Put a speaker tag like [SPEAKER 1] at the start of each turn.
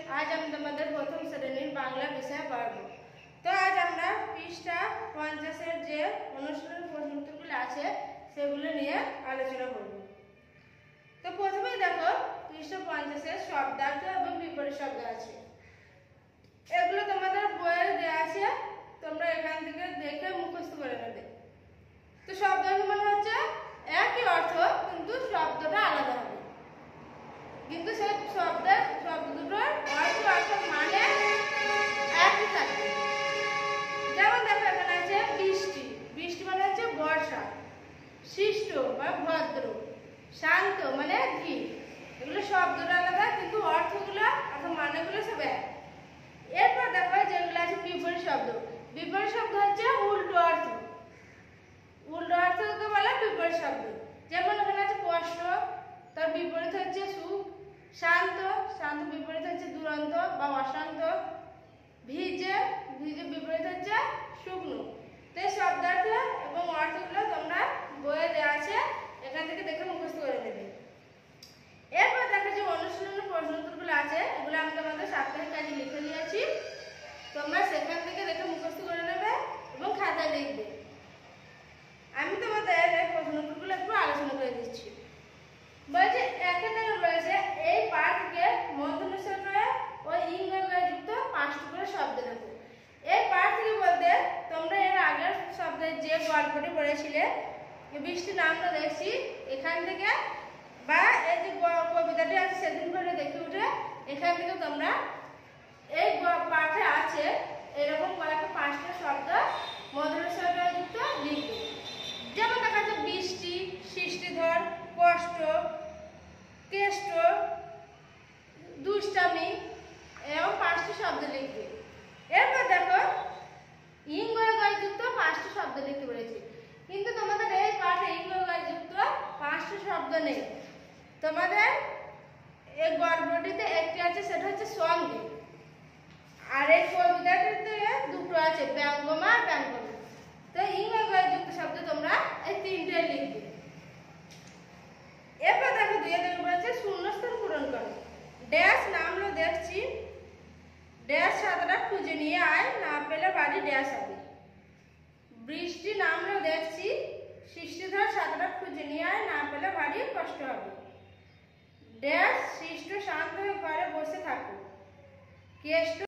[SPEAKER 1] আজ আমি তোমাদের প্রথম শ্রেণীর বাংলা বিষয় পড়ব। তো আজ আমরা পৃষ্ঠা 50-এর যে অনুশীলন প্রশ্নোত্তরগুলো আছে সেগুলো নিয়ে আলোচনা করব। তো প্রথমেই দেখো পৃষ্ঠা 50-এর শব্দার্থ এবং বিপরীত শব্দ আছে। এগুলো তোমাদের বইয়ে দেওয়া আছে, তোমরা এখান থেকে দেখে মুখস্থ করে নেবে। তো শব্দার্থ মানে হচ্ছে একই অর্থ কিন্তু শব্দটা আলাদা হবে, কিন্তু সেই শব্দ দুটোর অর্থ মানে একই থাকবে। যেমন দেখো এখানে আছে বৃষ্টি, বৃষ্টি মানে হচ্ছে বর্ষা। শিষ্ট বা ভদ্র, শান্ত মানে ধীর। এগুলো শব্দটা আলাদা কিন্তু অর্থগুলো অর্থাৎ মানেগুলো সব এক। এরপর দেখো যেগুলো আছে বিপরীত শব্দ। বিপরীত শব্দ হচ্ছে উল্টো অর্থ, উল্টো অর্থকে বলে বিপরীত শব্দ। যেমন এখানে আছে কষ্ট, তার বিপরীত হচ্ছে সুখ। শান্ত, শান্ত বিপরীত হচ্ছে দুরন্ত বা অশান্ত। ভিজে, ভিজে বিপরীত হচ্ছে শুকনো। তো এই শব্দার্থ এবং অর্থগুলো তোমরা বইয়ে দেওয়া আছে, এখান থেকে দেখে মুখস্থ করে নেবে। এরপর দেখো যে অনুশীলনের প্রশ্নোত্তরগুলো আছে, এগুলো আমি তোমাদের সাপ্তাহিক কাজে লিখে দিয়েছি, তোমরা সেখান থেকে দেখে মুখস্থ করে নেবে এবং খাতায় লিখবে। আমি তোমাদের এই প্রশ্নোত্তরগুলো একটু আলোচনা করে দিচ্ছি। বলছে এখানে রয়েছে এই পাঠকে মধ্যনিঃসর্গ ও ইংরেজি যুক্ত 5টি করে শব্দ লেখো। এই পাঠ থেকে বলতে তোমরা এর আগের শব্দের যে গল্পটি পড়েছিলে বৃষ্টি নামটা দেখছি, এখান থেকে বা এই যে কবিতাটি আছে সেদিন করে দেখে উঠে এখান থেকে তোমরা এই পাঠে আছে এরকম কয়েকটা 5টা শব্দ মধ্যনিঃসর্গ যুক্ত লিখবে। যেমন দেখা যাচ্ছে বৃষ্টি, সৃষ্টিধর, কষ্ট, কেষ্ট, দুষ্টামি, এরকম 5টি শব্দ লিখবে। এরপর দেখো ইংরেজি যুক্ত 5টি শব্দ লিখতে বলেছি, কিন্তু তোমাদের এই পাঠে ইংরেজি যুক্ত 5টি শব্দ নেই। তোমাদের এই গল্পটিতে একটি আছে, সেটা হচ্ছে সঙ্গে। আর এই কবিতাটিতে দুটো আছে, ব্যঙ্গমা আর ব্যঙ্গমা। তো ইংরেজি যুক্ত শব্দ তোমরা এই 3টে লিখবে। এরপর দেখো 2 বলেছে শূন্যস্থান পূরণ করো। ড্যাশ নামলো দেখছি, ড্যাশ ছাতাটা খুঁজে নিয়ে আয়, না পেলে বাড়ি ড্যাশ হবে। বৃষ্টি নামলো দেখছি, সৃষ্টিধর ছাতাটা খুঁজে নিয়ে আয়, না পেলে বাড়ি কষ্ট হবে। ড্যাশ সৃষ্ট শান্ত হয়ে ঘরে বসে থাকো, কেষ্ট